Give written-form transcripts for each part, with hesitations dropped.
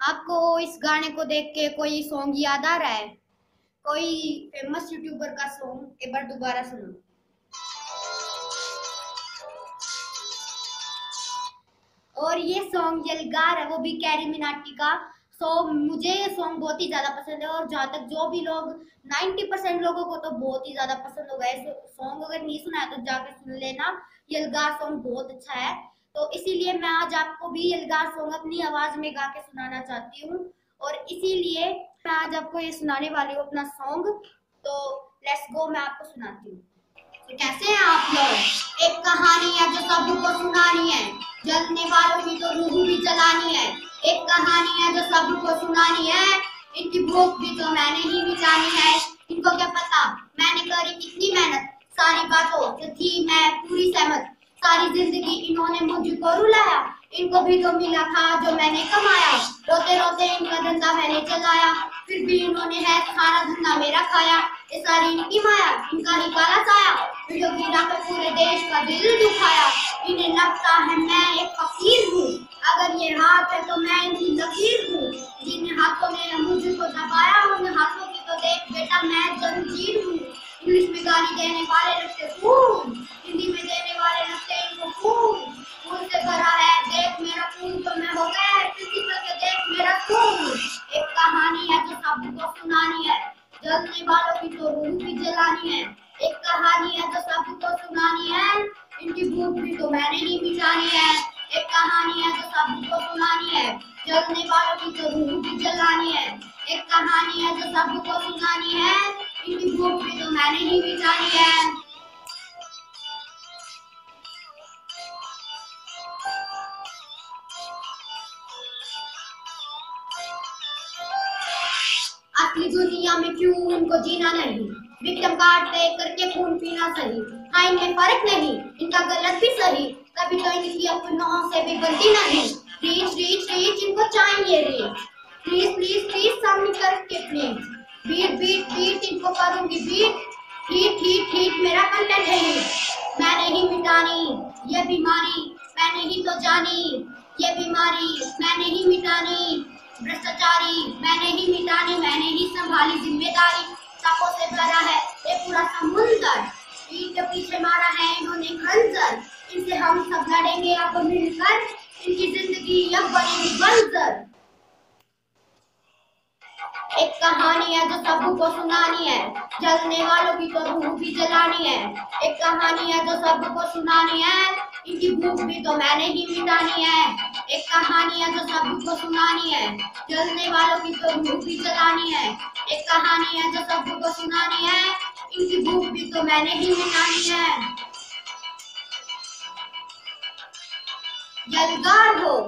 आपको इस गाने को देख के कोई सॉन्ग याद आ रहा है? कोई फेमस यूट्यूबर का सॉन्ग एक बार दोबारा सुनो। और ये सॉन्ग यलगार है, वो भी कैरी मिनाटी का। मुझे ये सॉन्ग बहुत ही ज्यादा पसंद है, और जहाँ तक जो भी लोग 90% लोगों को तो बहुत ही ज्यादा पसंद होगा। ये सॉन्ग अगर नहीं सुना है तो जाके सुन लेना। यलगार सॉन्ग बहुत अच्छा है, तो इसीलिए मैं आज आपको भी यलगार सॉन्ग अपनी आवाज में गा के सुनाना चाहती हूँ। और इसीलिए मैं आज आपको ये सुनाने वाली हूँ अपना सॉन्ग। तो लेट्स गो, मैं आपको सुनाती हूँ। तो कैसे हैं आप लोग? एक कहानी है जो सबको सुनानी है, जलने वालों की तो रूह भी जलानी है। एक कहानी है जो सबको सुनानी है, इनकी भूख भी तो मैंने ही मिटानी है। इनको क्या पता मैंने करी कितनी मेहनत, सारी बातों से थी मैं पूरी सहमत। सारी जिंदगी इन्होंने मुझको रुलाया, इनको भी तो मिला था जो मैंने कमाया। रोते रोते इनका धंधा मैंने चलाया, फिर भी इन्होंने है सारा धंधा मेरा खाया। ये सारी इनकी माया, इनका ही काला साया, वीडियो गिरा कर पूरे देश का दिल दुखाया। इन्हें लगता है मैं एक फकीर हूँ, अगर ये हाथ है तो मैं इनकी लकीर हूँ। जिन हाथों ने मुझको दबाया, उन हाथों की तो देख बेटा मैं जंजीर हूँ। इंग्लिश में गाली देने वाले लगते खून, हिंदी में देने वाले लगते इनको खून। खून से भरा है देख मेरा खून, तो मैं हो गया प्रिंसिपल के देख मेरा खून। एक कहानी है जो सबको सुनानी है, जलने वालों की तो रूह भी जलानी है। एक कहानी है जो सबको सुनानी है, इनकी भूख भी तो मैंने ही मिटानी है। एक कहानी है जो सबको सुनानी है, जलने वालों की तो रूह भी जलानी है। एक कहानी है जो सबको सुनानी है, इनकी भूख भी तो मैंने ही मिटानी है। असली दुनिया में क्यों इनको जीना नहीं, विक्टिम कार्ड दे करके खून पीना सही। हाँ, इनमें फर्क नहीं, इनका गलत भी सही, कभी तो इनकी अपनों से भी बनती नहीं। रीच रीच रीच इनको चाहिए रीच, प्लीज प्लीज प्लीज सामने करके प्लीज। बीट बीट बीट इनको करूंगी बीट, हीट हीट हीट मेरा कंटेंट है हीट। मैंने ही मिटानी ये बीमारी, मैंने ही तो जानी ये बीमारी, मैंने ही मिटानी भ्रष्टाचारी, मैंने ही मिटानी, मैंने ही संभाली जिम्मेदारी। सांपों से भरा है ये पूरा समुंदर, पीठ के पीछे मारा है इन्होंने खंजर। इनसे हम सब लड़ेंगे अब मिलकर, इनकी जिंदगी अब बनेगी बंजर। एक कहानी है जो सबको सुनानी है, जलने वालों की तो रूह भी जलानी है। एक कहानी है जो सबको सुनानी है, इनकी भूख भी तो मैंने ही मिटानी है। एक कहानी है जो सबको सुनानी है, जलने वालों की तो रूह भी जलानी है। एक कहानी है जो सबको सुनानी है, इनकी भूख भी तो मैंने ही मिटानी है। यलगार हो,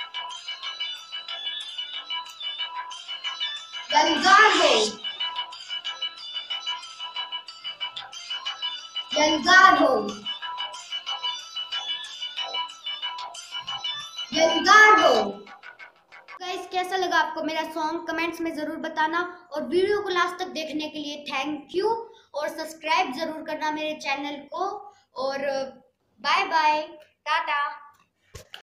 यलगार हो, यलगार हो, यलगार हो। गाइस, कैसा लगा आपको मेरा सॉन्ग? कमेंट्स में जरूर बताना, और वीडियो को लास्ट तक देखने के लिए थैंक यू। और सब्सक्राइब जरूर करना मेरे चैनल को। और बाय बाय, टाटा।